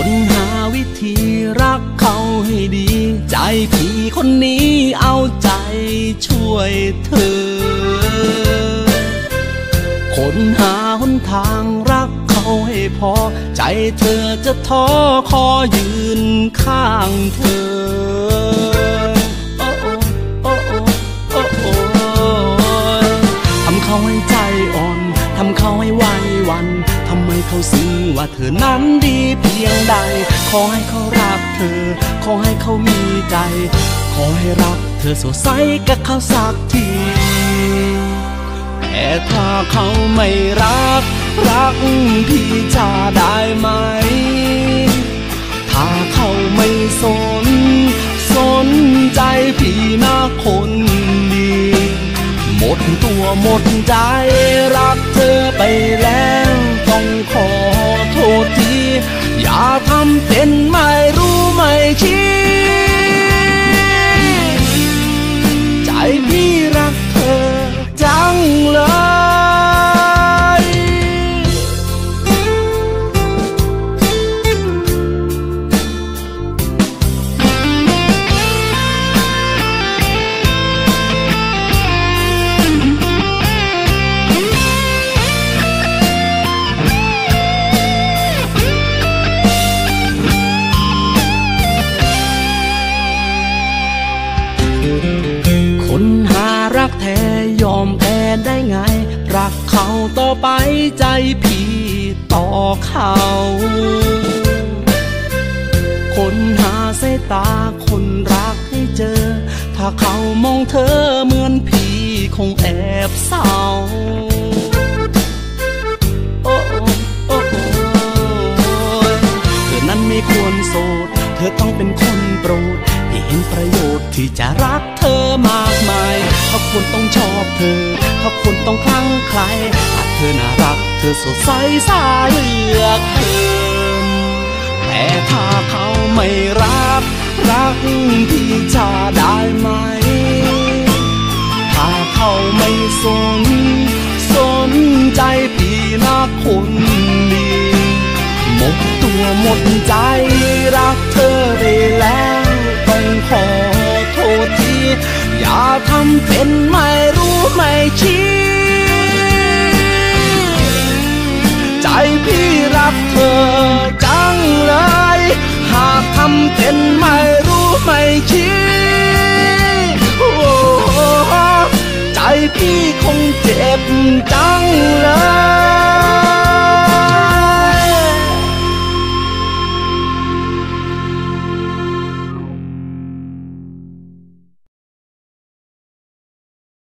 ค้นหาวิธีรักเขาให้ดีใจพี่คนนี้เอาใจช่วยเธอค้นหาหนทางรักเขาให้พอใจเธอจะท้อขอยืนข้างเธอทำเขาให้ใจอ่อนทำเขาให้ไหวหวั่นทำไมเขาซึ้งว่าเธอนั้นดีเพียงใดขอให้เขารักเธอขอให้เขามีใจขอให้รักเธอสดใสกับเขาสักทีแต่ถ้าเขาไม่รักพี่จะได้ไหมถ้าเขาไม่สนใจพี่นะคนดีหมดตัวหมดใจรักเธอไปแล้วต้องขอโทษทีอย่าทำเป็นไม่รู้ไม่ชี้ใจพี่รักเธอจังเลยรักแท้ยอมแพ้ได้ไงรักเขาต่อไปใจพี่ต่อเขาคนหาสายตาคนรักให้เจอถ้าเขามองเธอเหมือนพี่คงแอบเศร้าเธอนั้นไม่ควรโสดเธอต้องเป็นคนโปรดเห็นประโยชน์ที่จะรักเธอมากมายเขาควรต้องชอบเธอเขาควรต้องคลั่งไคล้หากเธอน่ารักเธอสดใสสาเลือกเกินแต่ถ้าเขาไม่รักพี่จะได้ไหมถ้าเขาไม่สนใจพี่นะคนดีหมดตัวหมดใจรักเธอไปแล้วต้องขอโทษทีอย่าทำเป็นไม่รู้ไม่ชี้ใจพี่รักเธอจังเลยหากทำเป็นไม่รู้ไม่ชี้ใจพี่คงเจ็บจังเลย